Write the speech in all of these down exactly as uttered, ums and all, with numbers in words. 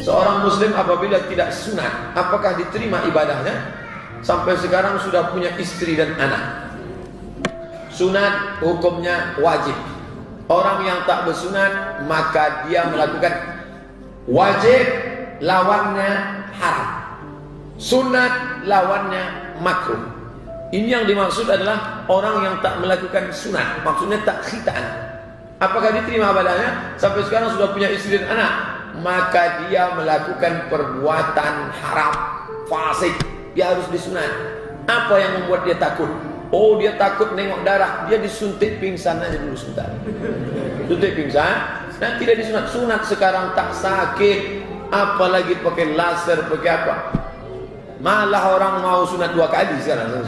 Seorang muslim apabila tidak sunat, apakah diterima ibadahnya? Sampai sekarang sudah punya istri dan anak. Sunat hukumnya wajib. Orang yang tak bersunat maka dia melakukan wajib, lawannya haram. Sunat lawannya makruh. Ini yang dimaksud adalah orang yang tak melakukan sunat. Maksudnya tak khitan. Apakah diterima ibadahnya? Sampai sekarang sudah punya istri dan anak, maka dia melakukan perbuatan haram, fasik. Dia harus disunat. Apa yang membuat dia takut? Oh, dia takut nengok darah. Dia disuntik pingsan aja dulu sebentar. Suntik pingsan, dan tidak disunat. Sunat sekarang tak sakit, apalagi pakai laser, pakai apa? Malah orang mau sunat dua kali sekarang.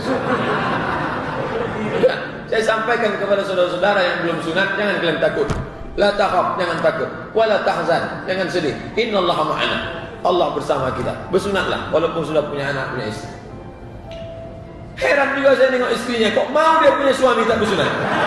Saya sampaikan kepada saudara-saudara yang belum sunat, jangan kalian takut. La takhaf, jangan takut. Wala tahzan, jangan sedih. Innallaha ma'ana. Allah bersama kita. Bersunatlah walaupun sudah punya anak, punya istri. Heran juga saya tengok istrinya, kok mau dia punya suami tak bersunat?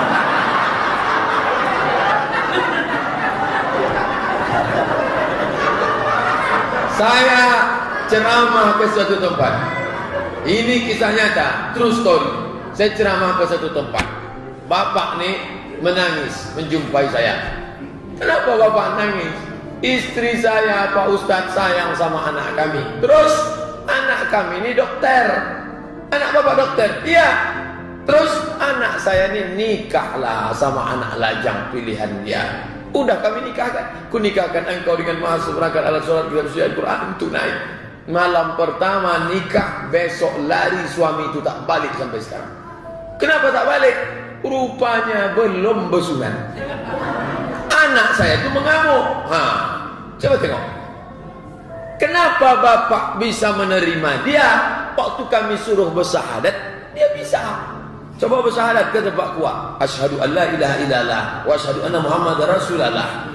Saya ceramah ke suatu tempat. Ini kisah nyata, true story. Saya ceramah ke satu tempat. Bapak nih menangis menjumpai saya. Kenapa bapak nangis? Istri saya, Pak Ustadz, sayang sama anak kami. Terus anak kami ini dokter. Anak bapak dokter? Iya. Terus anak saya ini nikahlah sama anak lajang pilihan dia. Udah kami nikahkan. Ku nikahkan engkau dengan mahal seperangkat alat sholat dan suci Al-Quran tunai. Malam pertama nikah, besok lari suami itu tak balik sampai sekarang. Kenapa tak balik? Rupanya belum bersunat. Anak saya itu mengamuk. Ha, coba tengok. Kenapa bapak bisa menerima dia? Waktu kami suruh bersahadat, dia bisa. Coba bersahadat ke tempat kuat. Asyhadu an la ilaha illallah wa asyhadu anna Muhammadar Rasulullah.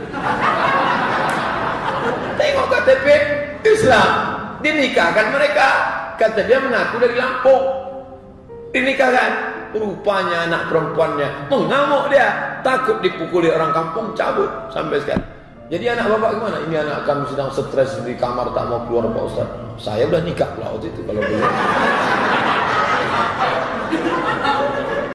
Tengok K T P Islam. Dinikahkan mereka. Kata dia mengaku dari Lampung. Dinikahkan. Rupanya anak perempuannya mengamuk dia, takut dipukuli orang kampung, cabut sampai sekarang. Jadi anak bapak gimana? Ini anak kami sedang stres di kamar tak mau keluar Pak Ustaz. Saya udah nikah pula waktu itu kalau boleh.